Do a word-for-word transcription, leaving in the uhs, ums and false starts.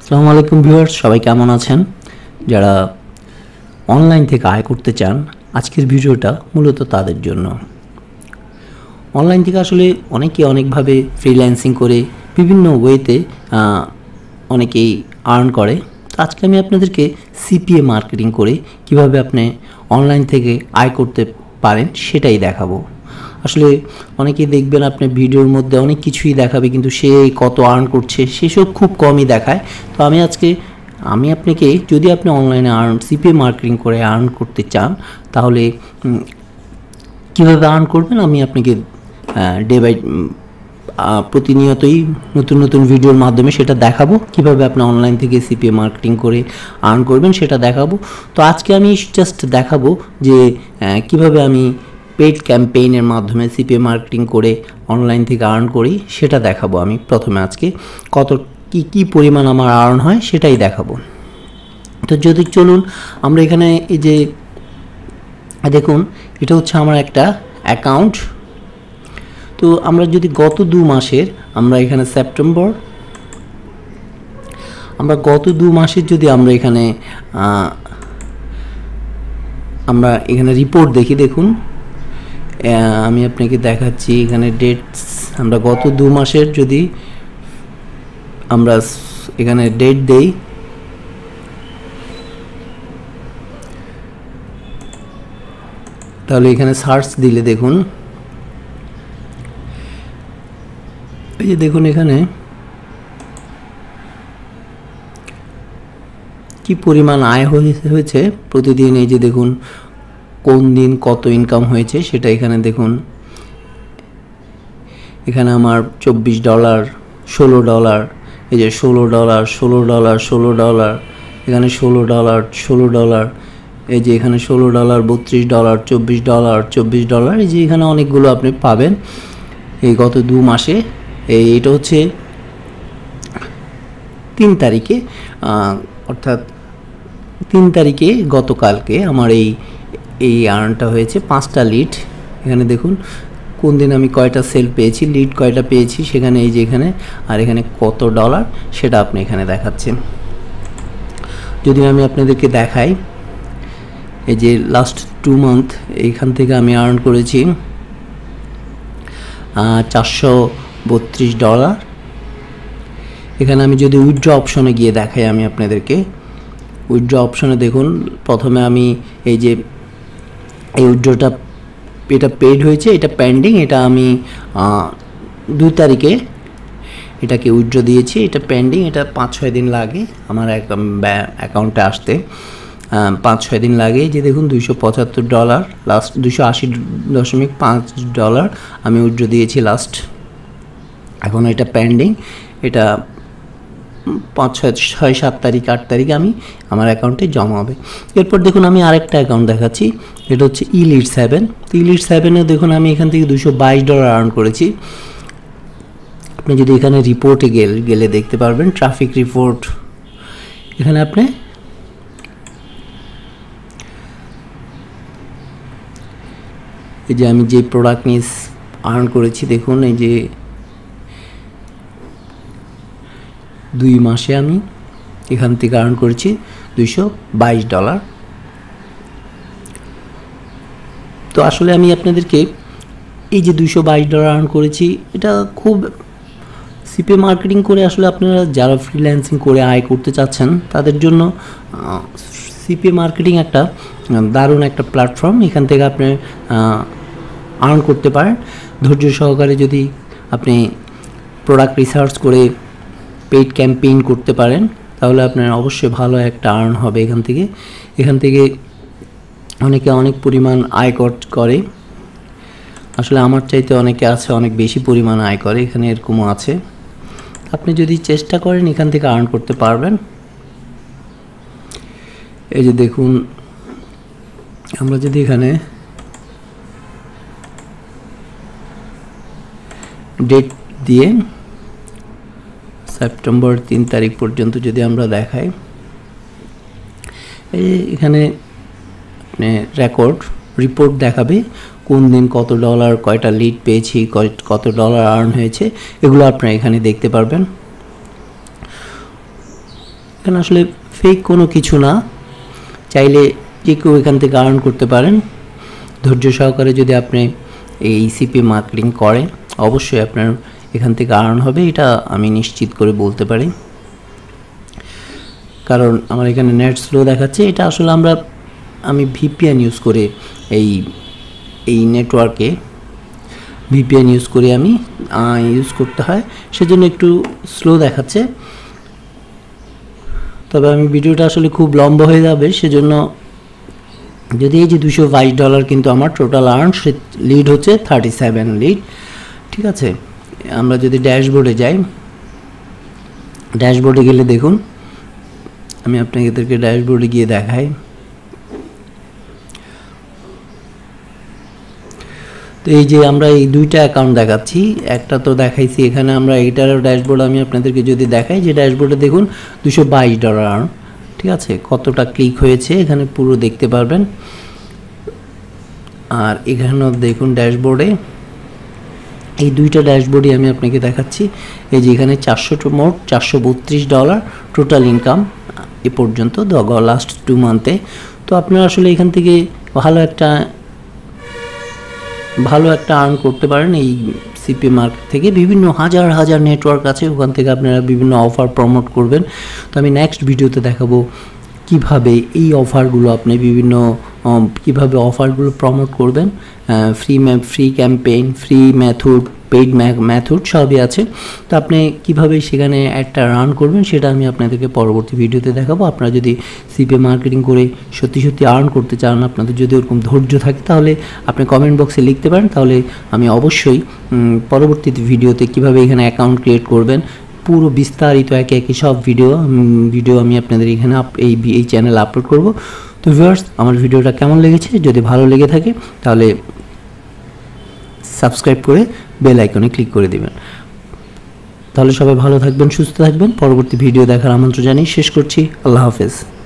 আসসালামু আলাইকুম ভিউয়ার্স, সবাই কেমন আছেন? যারা অনলাইন থেকে আয় করতে চান, আজকের ভিডিওটা মূলত তাদের জন্য। অনলাইন থেকে আসলে অনেকে অনেকভাবে ফ্রিল্যান্সিং করে বিভিন্ন ওয়েতে অনেকেই আর্ন করে। তো আজকে আমি আপনাদেরকে সিপিএ মার্কেটিং করে কিভাবে আপনি অনলাইন থেকে আয় করতে পারেন সেটাই দেখাবো। আসলে অনেকেই দেখবেন আপনি ভিডিওর মধ্যে অনেক কিছুই দেখাবে, কিন্তু সে কত আর্ন করছে সেসব খুব কমই দেখায়। তো আমি আজকে আমি আপনাকে, যদি আপনি অনলাইনে আর্ন সিপিএ মার্কেটিং করে আর্ন করতে চান, তাহলে কীভাবে আর্ন করবেন আমি আপনাকে ডে বাই প্রতিনিয়তই নতুন নতুন ভিডিওর মাধ্যমে সেটা দেখাবো। কিভাবে আপনি অনলাইন থেকে সিপিএ মার্কেটিং করে আর্ন করবেন সেটা দেখাবো। তো আজকে আমি জাস্ট দেখাবো যে কিভাবে আমি পেইড ক্যাম্পেইনের মাধ্যমে সিপিএ মার্কেটিং করে অনলাইন থেকে আর্ন করি সেটা দেখাবো। আমি প্রথমে আজকে কত কি কি পরিমাণ আমার আর্ন হয় সেটাই দেখাবো। তো যদি চলুন আমরা এখানে এই যে দেখুন, এটা হচ্ছে আমার একটা অ্যাকাউন্ট। তো আমরা যদি গত দু মাসের আমরা এখানে সেপ্টেম্বর আমরা গত দু মাসের যদি আমরা এখানে আমরা এখানে রিপোর্ট দেখি, দেখুন আমি আপনাকে দেখাচ্ছি এখানে ডেটস। আমরা গত দু মাসের যদি আমরা এখানে ডেট দেই, তাহলে এখানে সার্চ দিলে দেখুন, এই যে দেখুন এখানে কি পরিমাণ আয় হয়েছে প্রতিদিন। এই যে দেখুন কোন দিন কত ইনকাম হয়েছে সেটা এখানে দেখুন। এখানে আমার চব্বিশ ডলার, ষোলো ডলার, এই যে ষোলো ডলার, ষোলো ডলার, ষোলো ডলার, এখানে ষোলো ডলার, ষোলো ডলার, এই যে এখানে ষোলো ডলার, বত্রিশ ডলার, চব্বিশ ডলার, চব্বিশ ডলার, এই যে এখানে অনেকগুলো আপনি পাবেন এই গত দু মাসে। এই এটা হচ্ছে তিন তারিখে, অর্থাৎ তিন তারিখে গতকালকে আমার এই এই আর্নটা হয়েছে। পাঁচটা লিড, এখানে দেখুন কোন দিন আমি কয়টা সেল পেয়েছি, লিড কয়টা পেয়েছি সেখানে এই যে এখানে, আর এখানে কত ডলার সেটা আপনি এখানে দেখাচ্ছেন। যদি আমি আপনাদেরকে দেখাই, এই যে লাস্ট টু মান্থ এইখান থেকে আমি আর্ন করেছি চারশো বত্রিশ ডলার। এখানে আমি যদি উইথড্র অপশনে গিয়ে দেখাই আমি আপনাদেরকে, উইথড্র অপশনে দেখুন প্রথমে আমি এই যে এই উইথড্রটা, এটা পেড হয়েছে, এটা পেন্ডিং, এটা আমি দুই তারিখে এটাকে উইথড্র দিয়েছি, এটা পেন্ডিং, এটা পাঁচ ছয় দিন লাগে আমার অ্যাকাউন্টে আসতে, পাঁচ ছয় দিন লাগে। যে দেখুন দুইশো পঁচাত্তর ডলার লাস্ট, দুইশো আশি দশমিক পাঁচ ডলার আমি উইথড্র দিয়েছি লাস্ট। এখন এটা পেন্ডিং, এটা পাঁচ ছয় ছয় সাত তারিখ আট তারিখে আমি আমার অ্যাকাউন্টে জমা হবে। এরপর দেখুন আমি আরেকটা অ্যাকাউন্ট দেখাচ্ছি, এটা হচ্ছে e lead seven. E lead সেভেনে দেখুন আমি এখান থেকে দুশো বাইশ ডলার আর্ন করেছি। আপনি যদি এখানে রিপোর্টে গেলে গেলে দেখতে পারবেন, ট্রাফিক রিপোর্ট, এখানে আপনি এই যে আমি যে প্রোডাক্ট নিয়ে আর্ন করেছি দেখুন, এই যে দুই মাসে আমি এখান থেকে আর্ন করেছি দুইশো বাইশ ডলার। তো আসলে আমি আপনাদেরকে এই যে দুইশো বাইশ ডলার আর্ন করেছি, এটা খুব সিপিএ মার্কেটিং করে আসলে আপনারা যারা ফ্রিল্যান্সিং করে আয় করতে চাচ্ছেন তাদের জন্য সিপিএ মার্কেটিং একটা দারুণ একটা প্ল্যাটফর্ম। এখান থেকে আপনি আর্ন করতে পারেন ধৈর্য সহকারে। যদি আপনি প্রোডাক্ট রিসার্চ করে পেইড ক্যাম্পেইন করতে পারেন তাহলে আপনার অবশ্যই ভালো একটা আর্ন হবে এখান থেকে। এখান থেকে অনেকে অনেক পরিমাণ আয় করে, আসলে আমার চাইতে অনেকে আছে অনেক বেশি পরিমাণ আয় করে, এখানে এরকমও আছে। আপনি যদি চেষ্টা করেন এখান থেকে আর্ন করতে পারবেন। এই যে দেখুন আমরা যদি এখানে ডেট দিয়ে সেপ্টেম্বর তিন তারিখ পর্যন্ত যদি আমরা দেখাই, এই এখানে রেকর্ড রিপোর্ট দেখাবে কোন দিন কত ডলার কয়টা লিড পেয়েছি, কত ডলার আর্ন হয়েছে, এগুলো আপনারা এখানে দেখতে পারবেন। এখানে আসলে ফেক কোনো কিছু না, চাইলে যে কেউ এখান থেকে আর্ন করতে পারেন। ধৈর্য সহকারে যদি আপনি এই সিপিএ মার্কেটিং করেন অবশ্যই আপনার এখান থেকে আর্ন হবে, এটা আমি নিশ্চিত করে বলতে পারি। কারণ আমার এখানে নেট স্লো দেখাচ্ছে, এটা আসলে আমরা আমি ভিপিএন ইউজ করে এই এই নেটওয়ার্কে ভিপিএন ইউজ করে আমি ইউজ করতে হয়, সেজন্য একটু স্লো দেখাচ্ছে। তবে আমি ভিডিওটা আসলে খুব লম্বা হয়ে যাবে, সেজন্য যদি এই যে দুশো বাইশ ডলার কিন্তু আমার টোটাল আর্ন, সে লিড হচ্ছে থার্টি সেভেন লিড, ঠিক আছে। আমরা যদি ড্যাশবোর্ডে যাই, ড্যাশবোর্ডে গেলে দেখুন, আমি আপনাদেরকে ড্যাশবোর্ডে গিয়ে দেখাই। তো এই যে আমরা এই দুইটা অ্যাকাউন্ট দেখাচ্ছি, একটা তো দেখাইছি এখানে, আমরা এইটার ড্যাশবোর্ড আমি আপনাদেরকে যদি দেখাই, যে ড্যাশবোর্ডে দেখুন দুশো বাইশ ডলার আর্ন, ঠিক আছে। কতটা ক্লিক হয়েছে এখানে পুরো দেখতে পারবেন। আর এখানেও দেখুন ড্যাশবোর্ডে, এই দুইটা ড্যাশবোর্ডই আমি আপনাকে দেখাচ্ছি। এই যে এখানে চারশো মোট চারশো বত্রিশ ডলার টোটাল ইনকাম এ পর্যন্ত লাস্ট টু মান্থে। তো আপনারা আসলে এখান থেকে ভালো একটা ভালো একটা আর্ন করতে পারেন এই সিপিএ মার্কেট থেকে। বিভিন্ন হাজার হাজার নেটওয়ার্ক আছে, ওখান থেকে আপনারা বিভিন্ন অফার প্রমোট করবেন। তো আমি নেক্সট ভিডিওতে দেখাবো কিভাবে এই অফারগুলো আপনি বিভিন্ন কিভাবে অফারগুলো প্রমোট করবেন। Free map free campaign, free method, paid method সবই আছে। তো আপনি কিভাবে সেখানে একটা রান করবেন সেটা আমি আপনাদেরকে পরবর্তী ভিডিওতে দেখাবো। আপনারা যদি সিপিএ মার্কেটিং করে সত্যি সত্যি আর্ন করতে চান, আপনাদের যদি ওরকম ধৈর্য থাকে, তাহলে আপনি কমেন্ট বক্সে লিখতে পারেন, তাহলে আমি অবশ্যই পরবর্তী ভিডিওতে কিভাবে এখানে অ্যাকাউন্ট ক্রিয়েট করবেন পুরো বিস্তারিত একে একে সব ভিডিও ভিডিও আমি আপনাদের এখানে এই এই চ্যানেলে আপলোড করব। তো ভিউয়ার্স, আমার ভিডিওটা কেমন লেগেছে, যদি ভালো লেগে থাকে তাহলে সাবস্ক্রাইব করে বেল আইকনে ক্লিক করে দিবেন। তাহলে সবাই ভালো থাকবেন, সুস্থ থাকবেন। পরবর্তী ভিডিও দেখার আমন্ত্রণ জানিয়ে শেষ করছি। আল্লাহ হাফেজ।